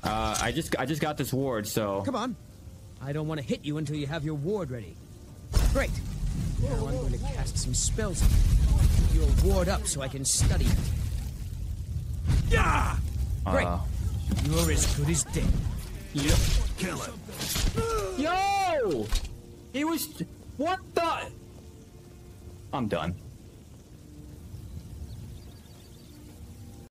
I just got this ward, so... Come on. I don't want to hit you until you have your ward ready. Great. Now I'm going to cast some spells. Keep your ward up so I can study it. Yeah! Great. You're as good as dead. Yep. Kill him. Yo! He was... What the... I'm done.